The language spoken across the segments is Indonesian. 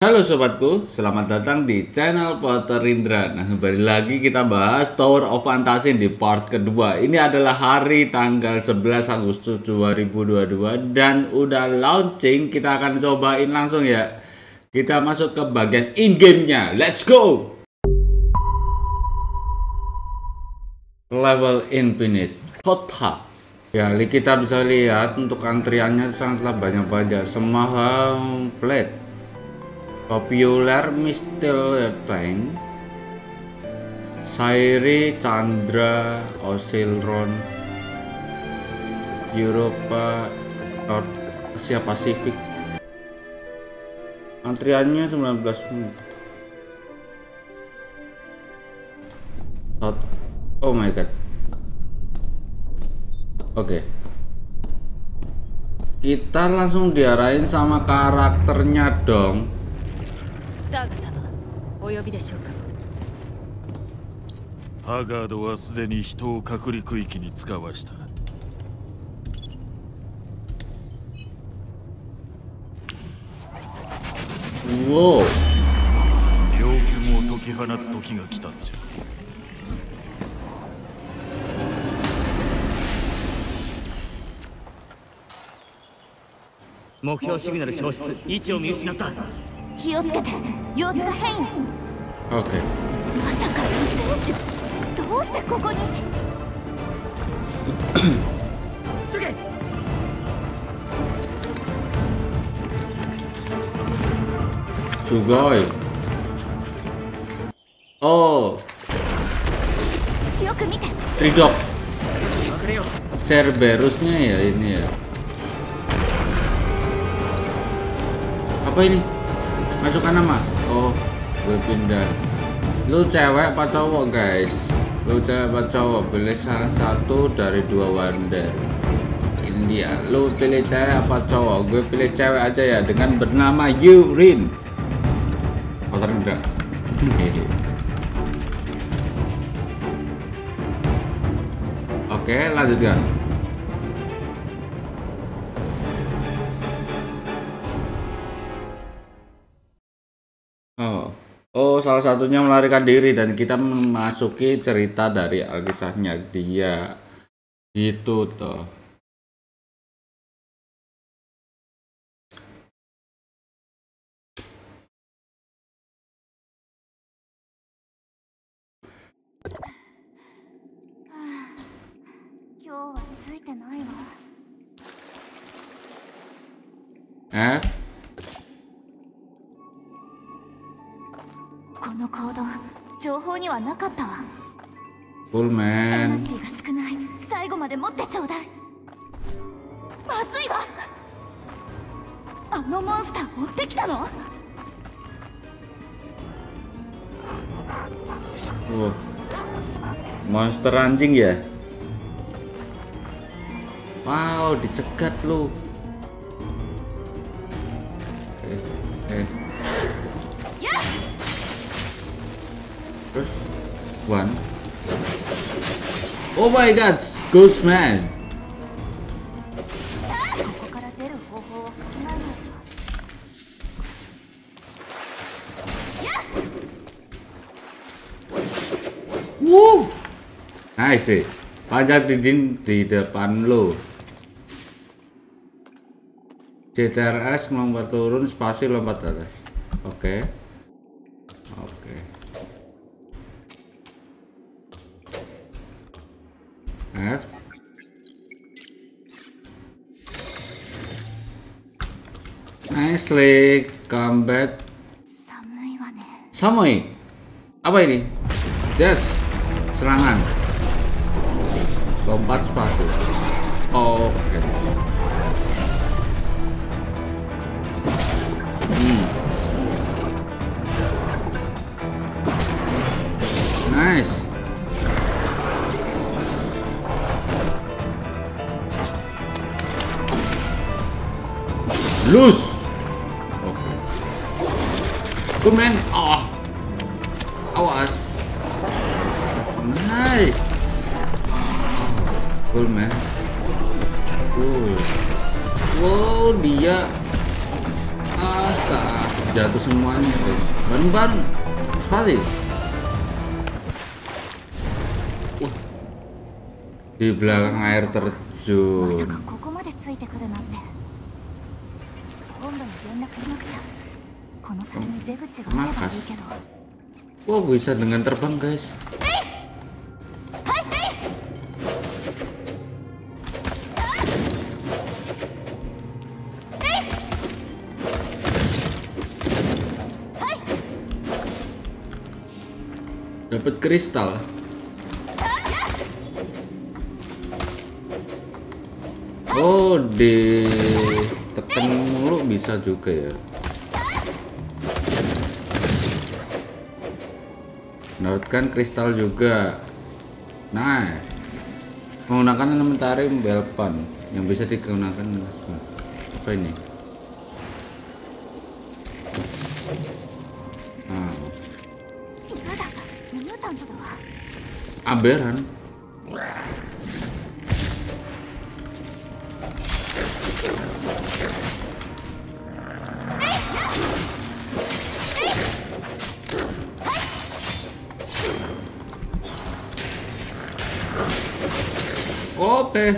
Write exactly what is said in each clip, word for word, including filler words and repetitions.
Halo sobatku, selamat datang di channel Potter Indra. Nah, kembali lagi kita bahas Tower of Fantasy di part kedua. Ini adalah hari tanggal sebelas Agustus dua ribu dua puluh dua dan udah launching. Kita akan cobain langsung ya. Kita masuk ke bagian in-game-nya. Let's go! Level Infinite Kota. Ya, kita bisa lihat untuk antriannya sangatlah banyak-banyak. Semahal plate. Popular Mistil Tank, Sairi, Chandra, Osilron, Eropa, North Asia Pasifik. Antriannya sembilan belas menit. Oh my god. Oke. Okay. Kita langsung diarahin sama karakternya dong. サーガ様、お呼びでしょうか。 ハガードはすでに人を隔離区域に使わした。 おお。 猟犬を解き放つ時が来たんじゃ。 目標シグナル消失、位置を見失った。 気をつけて、様子が変。 オッケー。 まさか異星種。どうしてここに？ 急げ。 すごい。Oh. よく見て。 Tridok. 隠れよう。 Cerberusnya ya ini ya. Apa ini? Masukkan nama. Oh, gue pindah. Lu cewek apa cowok guys? Lu cewek apa cowok? Pilih salah satu dari dua wonder. Ini dia. Lu pilih cewek apa cowok? Gue pilih cewek aja ya, dengan bernama Yurin. Potter Indra. Oke, lanjutkan. Oh, oh, salah satunya melarikan diri dan kita memasuki cerita dari alkisahnya dia. Gitu toh. Eh? この行動、情報にはなかったわ。 Cool エナ man. ジーが少ない。最後まで持ってちょうだい。まずいわ。あのモンスター追ってきたの Oh. Monster anjing ya? Wow, dicegat lu. Eh, eh. Terus one. Oh my god, Ghost Man. ここから出る方法を考えないと。 Woo. Nice sih. Panjat dinding di depan lo. C T R S lompat turun, spasi lompat atas. Oke. Okay. Oke. Okay. F. Nicely combat. 寒いわね。 Samui. Apa ini? That's serangan. Lompat spasi. Oh, oke. Okay. Hmm. Nice. Loose. Oke. Okay. Good man. Oh. Awas. Nice. Oh, cool man. Cool. Wow, dia asa jatuh semuanya bareng-bareng sekali. Wah, di belakang air まさ terjun. かここまでついてくるなんて。本部に連絡しなくちゃ。この先に出口があればいいけど。 Wah, bisa dengan terbang guys. Dapat kristal. Oh, ditekan mulu bisa juga ya. Mendapatkan kristal juga. Nah, menggunakan elementarium Belpan yang bisa digunakan. Apa ini? Nah. Aberran. Oke.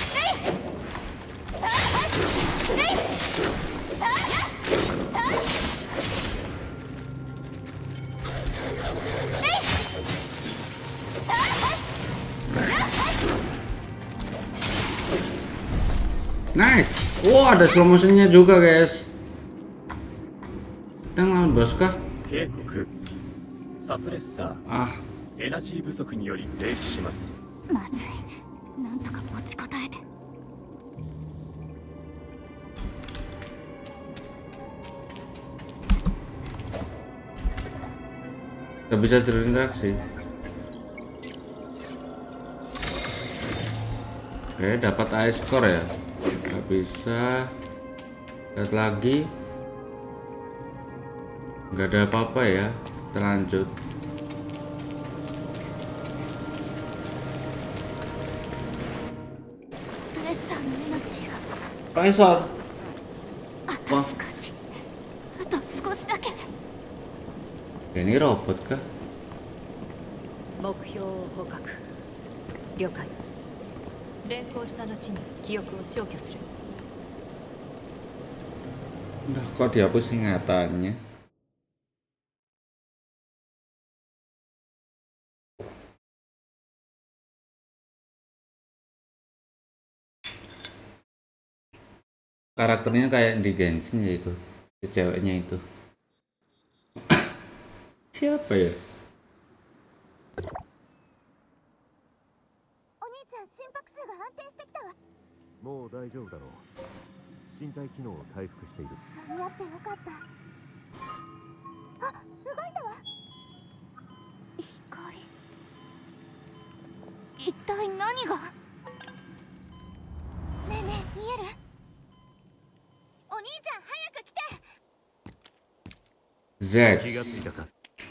Nice. Wow, ada slow motionnya juga guys. Kita ngelawan bos kah? 警告サプレッサ Ah, ーエナジー不足により停止します。 まずい。なんとか持ちこたえて。 nggak bisa berinteraksi. Oke, dapat ice core ya. Nggak bisa. Lihat lagi. Nggak ada apa-apa ya. Kita lanjut. Pressor. あと少し。あと少しだけ。 Ini robot kah? 目標を捕獲了解連行した後に記憶を消去する Nah, kok dihapus ingatannya? Karakternya kayak di Genshin ya itu, si ceweknya itu. Siapa ya? お兄ちゃん、心拍数が安定してきたわ。 もう大丈夫だろう。身体機能を回復している。 間に合ってよかった。あ、動いたわ。光。一体何が？ねえねえ、見える？お兄ちゃん、早く来て。 Z。 気がついたか。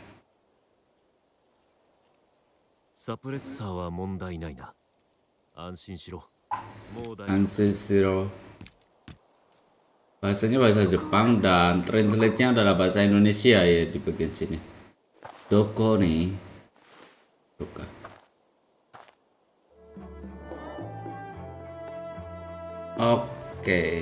サプレッサーは問題ないな。安心しろ。もう大丈夫。 Ancestral. Bahasanya bahasa Jepang dan translate-nya adalah bahasa Indonesia ya di bagian sini. Doko nih. Doka. Oke.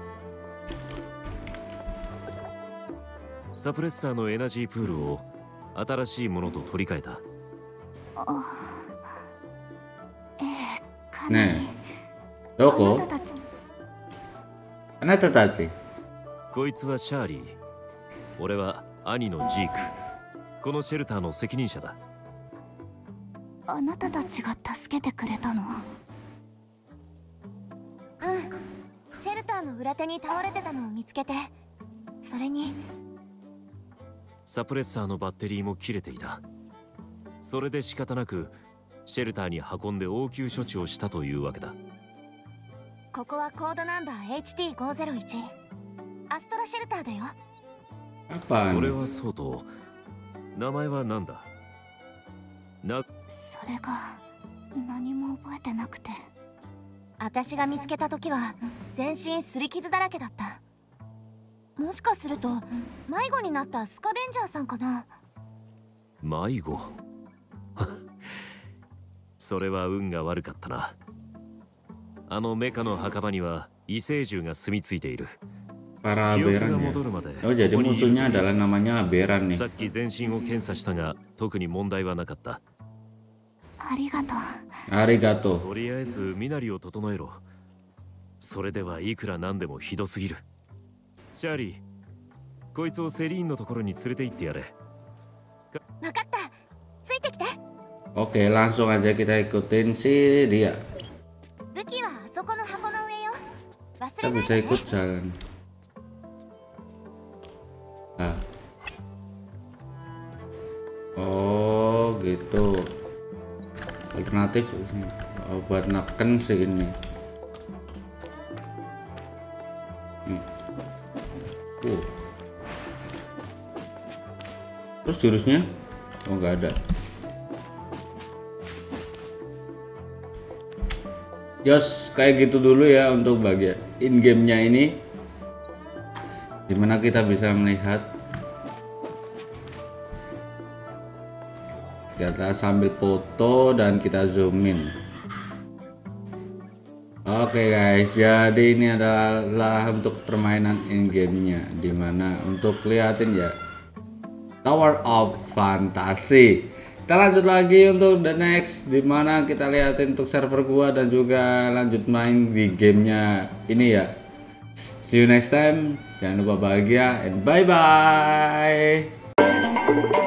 サプレッサーのエナジープールを新しいものと取り替えた。 Nih, Doko. Anata tachi. こいつはシャーリー。俺は兄のジーク。このシェルターの責任者だ。 あなたたちが助けてくれたの？うん。シェルターの裏手に倒れてたのを見つけて、それにサプレッサーのバッテリーも切れていた。それで仕方なくシェルターに運んで応急処置をしたというわけだ。 ここはコードナンバー エイチティーごーぜろいち。アストラシェルターだよ。 Apa? それはそうと、名前は何だ？な、 それが何も覚えてなくて。私が見つけた時は全身擦り傷だらけだった。 もしかすると迷子になったスカベンジャーさんかな。 迷子それは運が悪かったな。あのメカの墓場には異星獣が住み着いている。 Para aberran ya. Oh jadi musuhnya adalah namanya aberran nih. さっき全身を検査したが特に問題はなかった。 ありがとう。 ありがとう。 とりあえず身なりを整えろ。それではいくらなんでもひどすぎる。シャーリー、こいつをセリーンのところに連れて行ってやれ。 わかった。ついてきて。 Oke, langsung aja kita ikutin si dia. 武器はあそこの箱の上よ。忘 Kita れない bisa でね。 ikut jalan. Nah. Oh gitu. Alternatif oh, buat neken sih ini. Hmm. Uh. Terus jurusnya? Oh nggak ada. Yos, kayak gitu dulu ya untuk bagian in gamenya ini, dimana kita bisa melihat kita sambil foto dan kita zoom in. Oke guys, jadi ini adalah untuk permainan in gamenya, dimana untuk liatin ya Tower of Fantasy. Kita lanjut lagi untuk the next, dimana kita liatin untuk server gua dan juga lanjut main di gamenya ini ya. See you next time, jangan lupa bahagia and bye bye.